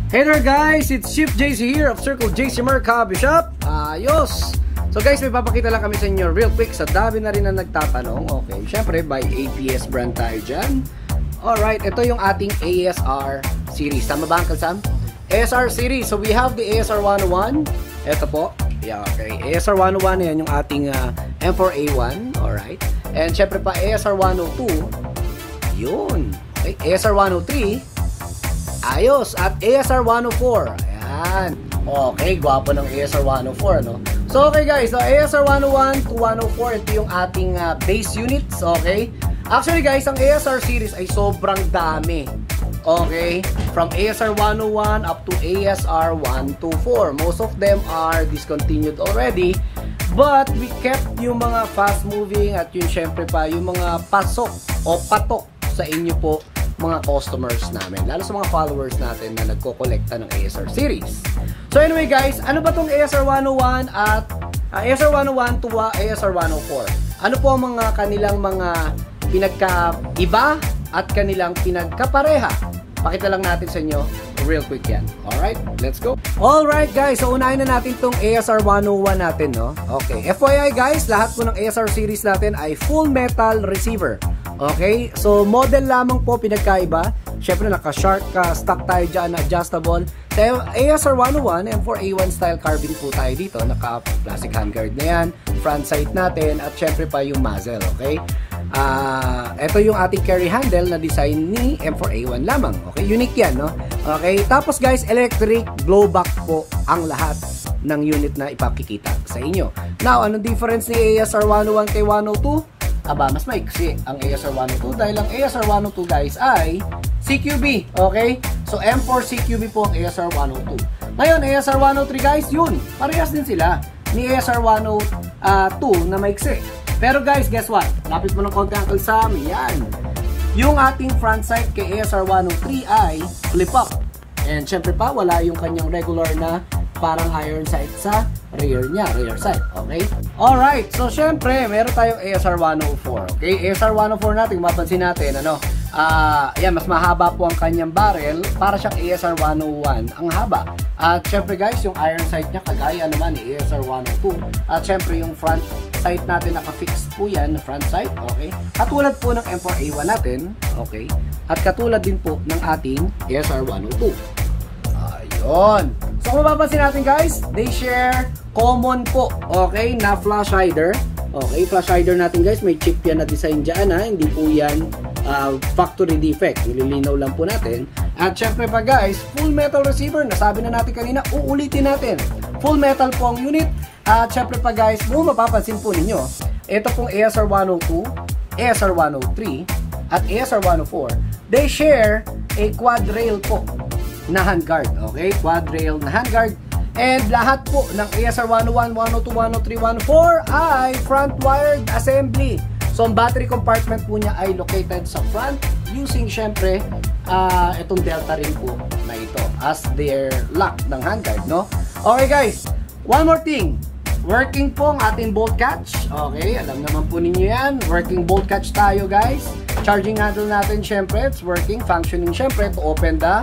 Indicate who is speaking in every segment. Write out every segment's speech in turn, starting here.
Speaker 1: Hey there guys, it's Chief JC here of Circle JC Merc Hobby Shop. Ayos! So guys, may papakita lang kami sa inyo real quick. Sa dami na rin na nagtatanong. Okay, syempre by APS brand tayo dyan. Alright, ito yung ating ASR series. Tama ba Uncle Sam? ASR series. So we have the ASR 101. Ito po. Yeah, okay. ASR 101 yan yung ating M4A1. Alright. And syempre pa ASR 102. Yun. Okay, ASR 103. Ayos. At ASR 104. Ayan. Okay, gwapo ng ASR 104, no? So, okay guys. So, ASR 101 to 104, ito yung ating base units, okay? Actually guys, ang ASR series ay sobrang dami. Okay? From ASR 101 up to ASR 124. Most of them are discontinued already. But, we kept yung mga fast moving at yung syempre pa, yung mga pasok o patok sa inyo po mga customers namin, lalo sa mga followers natin na nagko-kolekta ng ASR series. So anyway guys, ano ba tong ASR 101 at ASR 101 to ASR 104? Ano po ang mga kanilang mga pinagkaiba at kanilang pinagkapareha? Pakita lang natin sa inyo real quick yan. Alright, let's go. Alright guys, so unahin na natin tong ASR 101 natin, no? Okay, FYI guys, lahat po ng ASR series natin ay full metal receiver. Okay, so model lamang po pinagkaiba. Syempre naka-shark stock tayo dyan na adjustable. Sa ASR 101, M4A1 style carbine po tayo dito. Naka-plastic handguard na yan, front sight natin, at syempre pa yung muzzle, okay? Ito yung ating carry handle na design ni M4A1 lamang. Okay, unique yan, no? Okay, tapos guys, electric blowback po ang lahat ng unit na ipakikita sa inyo. Now, anong difference ni ASR 101 kay 102? Aba, mas maiksi ang ASR 102 dahil ang ASR 102 guys ay CQB, okay? So M4 CQB po ang ASR 102. Ngayon, ASR 103 guys, yun, parehas din sila ni ASR 102 na maiksi. Pero guys, guess what? Lapit mo ng konti Uncle Sam, yan. Yung ating front sight kay ASR 103 ay flip up. And syempre pa, wala yung kanyang regular na parang iron sight sa rear niya, rear sight, okay? Alright, so syempre, meron tayong ASR 104, okay? ASR 104 natin, mapansin natin, ano? Yan, mas mahaba po ang kanyang barrel, para siyang ASR 101, ang haba. At syempre guys, yung iron sight niya, kagaya naman ni ASR 102. At syempre, yung front sight natin, naka-fixed po yan, front sight, okay? Katulad po ng M4A1 natin, okay? At katulad din po ng ating ASR 102. Ayun. So kung mapapansin natin guys, they share common po, okay, na flash hider. Okay, flash hider natin guys, may chip yan na design dyan ha, hindi po yan factory defect, nililinaw lang po natin. At syempre pa guys, full metal receiver, nasabi na natin kanina, uulitin natin. Full metal po ang unit. At syempre pa guys, kung mapapansin po ninyo, ito pong ASR 102, ASR 103, at ASR 104, they share a quad rail po na handguard, okay? Quad rail na handguard. And lahat po ng ASR 101, 102, 103, 104 ay front wired assembly. So ang battery compartment po niya ay located sa front using syempre itong delta rin po na ito as their lock ng handguard, no? Okay guys, one more thing. Working po ang ating bolt catch. Okay, alam naman po ninyo yan. Working bolt catch tayo guys. Charging handle natin syempre, it's working, functioning syempre to open the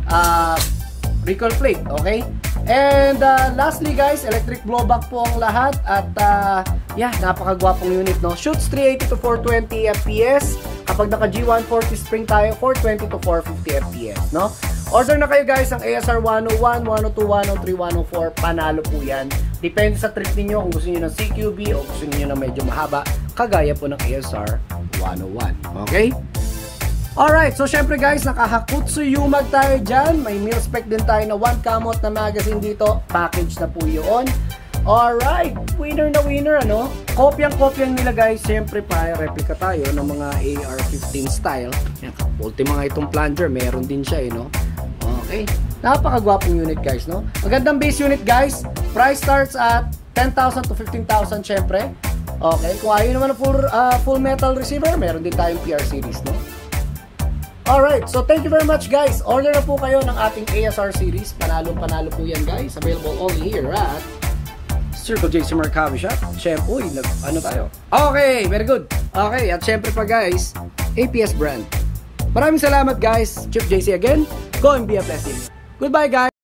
Speaker 1: recoil plate, okay? And lastly guys, electric blowback po ang lahat at yeah, napakagwapong unit, no? Shoots 380 to 420 FPS. Kapag naka G140 spring tayo, 420 to 450 FPS, no? Order na kayo guys ang ASR 101, 102, 103, 104, panalo po yan. Depende sa trip ninyo kung gusto niyo ng CQB o gusto niyo ng medyo mahaba, kagaya po ng ASR 101, okay? Alright, so syempre guys, naka-Hakutsu Yumag tayo dyan. May mil spec din tayo na 1 kamot na magazine dito. Package na po yun. Alright, winner na winner, ano? Kopyang-kopyang nila guys. Syempre pa, replica tayo ng mga AR-15 style. Yan, ultima nga itong plunger, meron din siya, no? Okay, napakagwapong unit guys, no? Magandang base unit guys. Price starts at 10,000 to 15,000 syempre. Okay, kung ayaw naman ng full metal receiver, meron din tayong PR series, no? Alright, so thank you very much guys. Order na po kayo ng ating ASR series. Panalong-panalo po yan guys. Available only here at Circle JC Merc Hobby Shop. Syempre, ano tayo? Okay, very good. Okay, at syempre pa guys, APS brand. Maraming salamat guys. Chief JC again. Go and be a blessing. Goodbye guys!